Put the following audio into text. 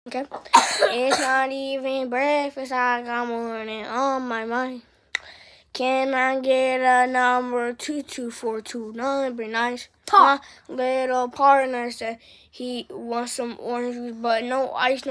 Okay. It's not even breakfast. I got morning on my mind. Can I get a number 2242? Number nice. My little partner said he wants some orange juice, but no ice.